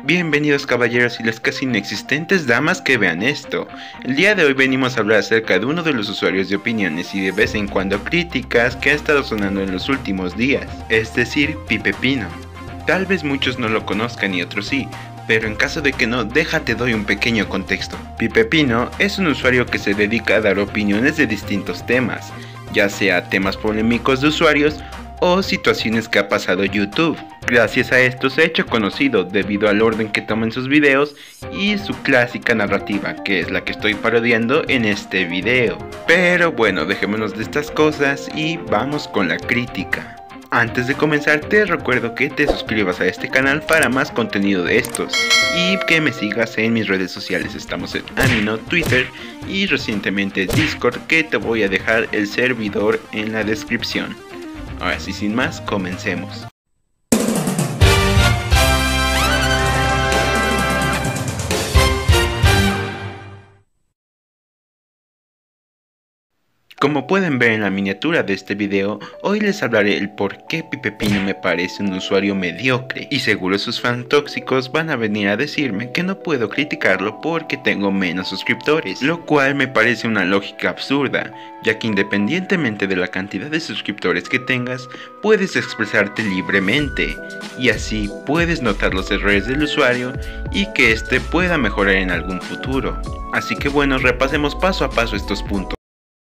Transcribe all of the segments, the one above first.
Bienvenidos caballeros y las casi inexistentes damas que vean esto. El día de hoy venimos a hablar acerca de uno de los usuarios de opiniones y de vez en cuando críticas que ha estado sonando en los últimos días, es decir, Pipe Pino. Tal vez muchos no lo conozcan y otros sí, pero en caso de que no, déjate doy un pequeño contexto. Pipe Pino es un usuario que se dedica a dar opiniones de distintos temas, ya sea temas polémicos de usuarios o situaciones que ha pasado YouTube. Gracias a esto se ha hecho conocido debido al orden que toma en sus videos y su clásica narrativa, que es la que estoy parodiando en este video. Pero bueno, dejémonos de estas cosas y vamos con la crítica. Antes de comenzar te recuerdo que te suscribas a este canal para más contenido de estos y que me sigas en mis redes sociales. Estamos en Amino, Twitter y recientemente Discord, que te voy a dejar el servidor en la descripción. Ahora sí, sin más, comencemos. Como pueden ver en la miniatura de este video, hoy les hablaré el por qué Pipe Pino me parece un usuario mediocre, y seguro sus fans tóxicos van a venir a decirme que no puedo criticarlo porque tengo menos suscriptores, lo cual me parece una lógica absurda, ya que independientemente de la cantidad de suscriptores que tengas, puedes expresarte libremente, y así puedes notar los errores del usuario y que éste pueda mejorar en algún futuro. Así que bueno, repasemos paso a paso estos puntos.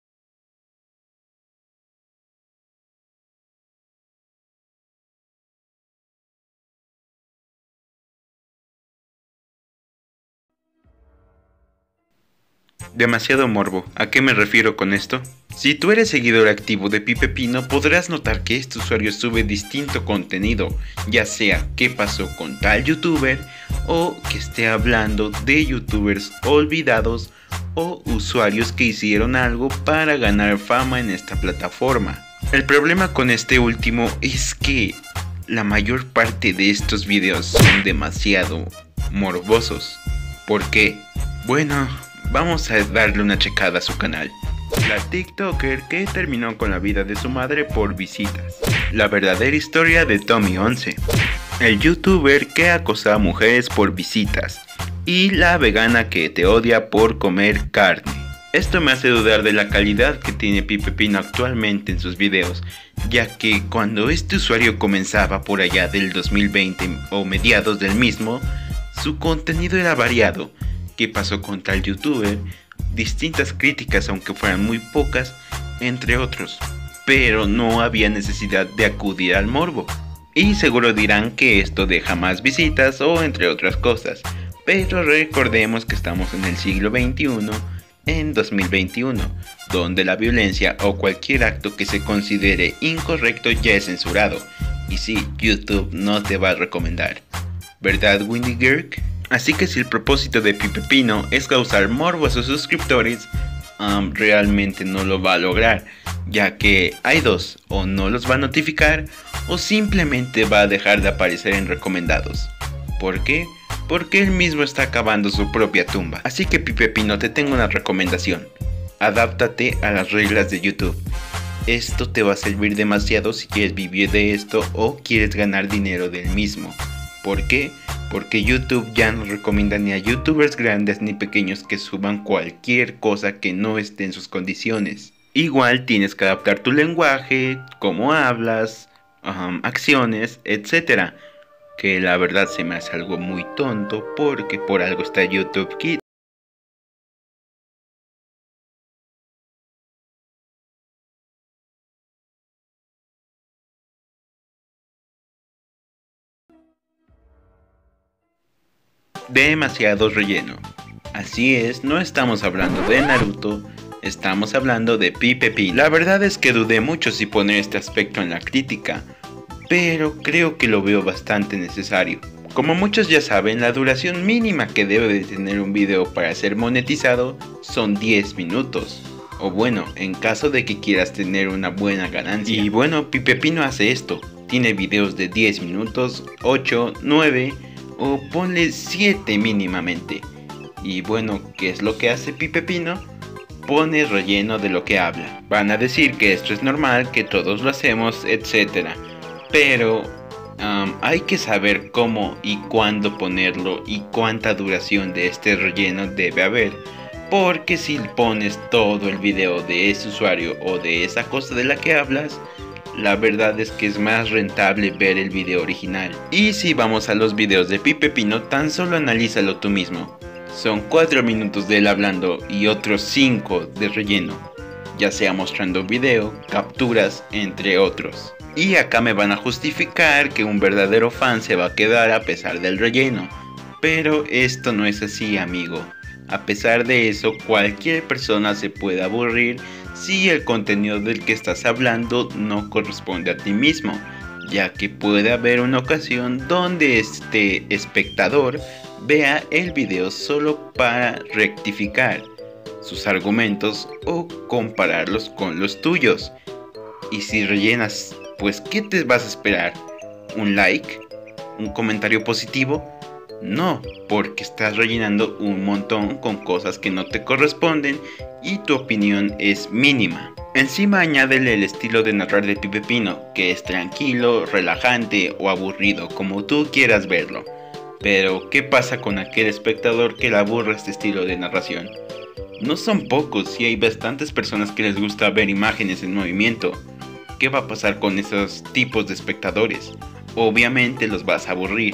Demasiado morbo. ¿A qué me refiero con esto? Si tú eres seguidor activo de Pipe Pino, podrás notar que este usuario sube distinto contenido, ya sea qué pasó con tal youtuber, o que esté hablando de youtubers olvidados o usuarios que hicieron algo para ganar fama en esta plataforma. El problema con este último es que la mayor parte de estos videos son demasiado morbosos. ¿Por qué? Bueno, vamos a darle una checada a su canal. La TikToker que terminó con la vida de su madre por visitas. La verdadera historia de Tommy11. El youtuber que acosa a mujeres por visitas. Y la vegana que te odia por comer carne. Esto me hace dudar de la calidad que tiene Pipe Pino actualmente en sus videos, ya que cuando este usuario comenzaba por allá del 2020 o mediados del mismo, su contenido era variado. ¿Qué pasó con tal youtuber? Distintas críticas, aunque fueran muy pocas, entre otros, pero no había necesidad de acudir al morbo. Y seguro dirán que esto deja más visitas o entre otras cosas, pero recordemos que estamos en el siglo XXI, en 2021, donde la violencia o cualquier acto que se considere incorrecto ya es censurado, y sí, YouTube no te va a recomendar, ¿verdad, Windy Girk? Así que si el propósito de Pipe Pino es causar morbo a sus suscriptores, realmente no lo va a lograr, ya que hay dos: o no los va a notificar o simplemente va a dejar de aparecer en recomendados. ¿Por qué? Porque él mismo está acabando su propia tumba. Así que Pipe Pino, te tengo una recomendación: adáptate a las reglas de YouTube. Esto te va a servir demasiado si quieres vivir de esto o quieres ganar dinero del mismo. ¿Por qué? Porque YouTube ya no recomienda ni a youtubers grandes ni pequeños que suban cualquier cosa que no esté en sus condiciones. Igual tienes que adaptar tu lenguaje, cómo hablas, acciones, etc. Que la verdad se me hace algo muy tonto, porque por algo está YouTube Kids. Demasiado relleno. Así es, no estamos hablando de Naruto, estamos hablando de Pipe Pino. La verdad es que dudé mucho si poner este aspecto en la crítica, pero creo que lo veo bastante necesario. Como muchos ya saben, la duración mínima que debe de tener un video para ser monetizado son 10 minutos. O bueno, en caso de que quieras tener una buena ganancia. Y bueno, Pipe Pino hace esto. Tiene videos de 10 minutos, 8, 9... o ponle 7 mínimamente. Y bueno, ¿qué es lo que hace Pipe Pino? Pone relleno de lo que habla. Van a decir que esto es normal, que todos lo hacemos, etc. Pero Hay que saber cómo y cuándo ponerlo y cuánta duración de este relleno debe haber, porque si pones todo el video de ese usuario o de esa cosa de la que hablas, la verdad es que es más rentable ver el video original. Y si vamos a los videos de Pipe Pino, tan solo analízalo tú mismo. Son 4 minutos de él hablando y otros 5 de relleno, ya sea mostrando video, capturas, entre otros. Y acá me van a justificar que un verdadero fan se va a quedar a pesar del relleno, pero esto no es así, amigo. A pesar de eso, cualquier persona se puede aburrir si el contenido del que estás hablando no corresponde a ti mismo, ya que puede haber una ocasión donde este espectador vea el video solo para rectificar sus argumentos o compararlos con los tuyos. Y si rellenas, pues ¿qué te vas a esperar? ¿Un like? ¿Un comentario positivo? No, porque estás rellenando un montón con cosas que no te corresponden y tu opinión es mínima. Encima añádele el estilo de narrar de Pipe Pino, que es tranquilo, relajante o aburrido, como tú quieras verlo. Pero, ¿qué pasa con aquel espectador que le aburre este estilo de narración? No son pocos y hay bastantes personas que les gusta ver imágenes en movimiento. ¿Qué va a pasar con esos tipos de espectadores? Obviamente los vas a aburrir.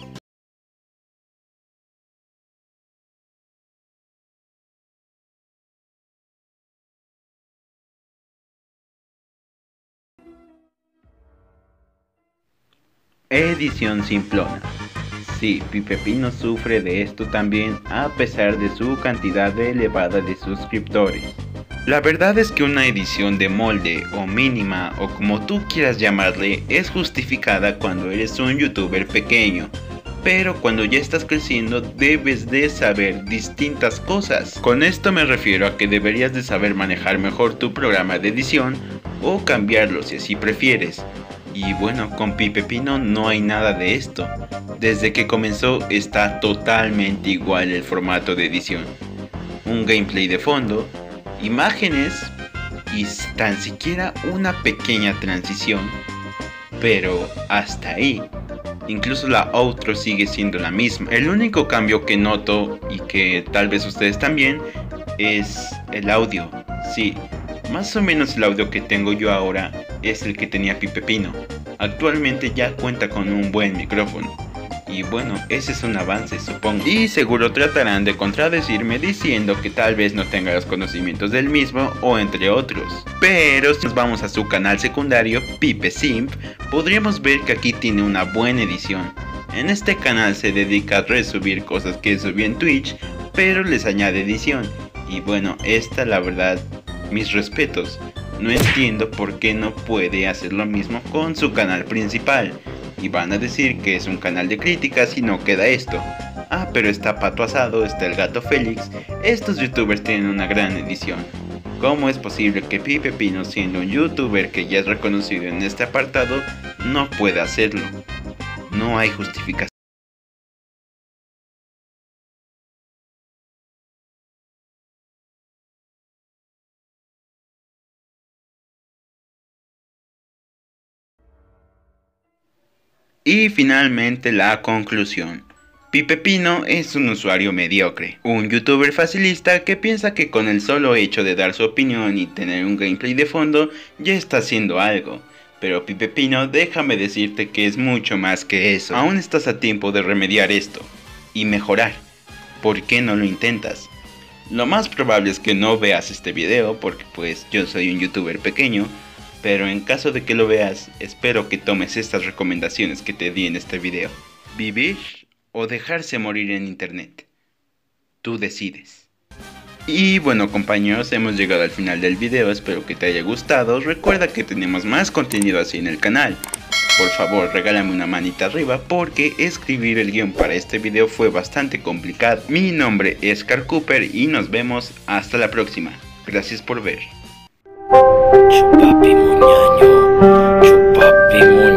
Edición simplona. Sí, Pipe Pino sufre de esto también a pesar de su cantidad elevada de suscriptores. La verdad es que una edición de molde o mínima o como tú quieras llamarle es justificada cuando eres un youtuber pequeño, pero cuando ya estás creciendo debes de saber distintas cosas. Con esto me refiero a que deberías de saber manejar mejor tu programa de edición o cambiarlo si así prefieres. Y bueno, con Pipe Pino no hay nada de esto. Desde que comenzó está totalmente igual el formato de edición. Un gameplay de fondo, imágenes y tan siquiera una pequeña transición. Pero hasta ahí. Incluso la outro sigue siendo la misma. El único cambio que noto y que tal vez ustedes también es el audio. Sí, más o menos el audio que tengo yo ahora es el que tenía Pipe Pino. Actualmente ya cuenta con un buen micrófono. Y bueno, ese es un avance, supongo. Y seguro tratarán de contradecirme diciendo que tal vez no tenga los conocimientos del mismo o entre otros. Pero si nos vamos a su canal secundario, Pipe Simp, podríamos ver que aquí tiene una buena edición. En este canal se dedica a resubir cosas que subí en Twitch, pero les añade edición. Y bueno, esta la verdad, mis respetos. No entiendo por qué no puede hacer lo mismo con su canal principal. Y van a decir que es un canal de críticas y no queda esto. Ah, pero está Pato Asado, está el Gato Félix. Estos youtubers tienen una gran edición. ¿Cómo es posible que Pipe Pino, siendo un youtuber que ya es reconocido en este apartado, no pueda hacerlo? No hay justificación. Y finalmente la conclusión. Pipe Pino es un usuario mediocre, un youtuber facilista que piensa que con el solo hecho de dar su opinión y tener un gameplay de fondo ya está haciendo algo. Pero Pipe Pino, déjame decirte que es mucho más que eso. Aún estás a tiempo de remediar esto y mejorar. ¿Por qué no lo intentas? Lo más probable es que no veas este video porque pues yo soy un youtuber pequeño. Pero en caso de que lo veas, espero que tomes estas recomendaciones que te di en este video. ¿Vivir o dejarse morir en internet? Tú decides. Y bueno compañeros, hemos llegado al final del video, espero que te haya gustado. Recuerda que tenemos más contenido así en el canal. Por favor regálame una manita arriba porque escribir el guión para este video fue bastante complicado. Mi nombre es Carl Cooper y nos vemos hasta la próxima. Gracias por ver. Chupapi muñaño, chupapi muñaño.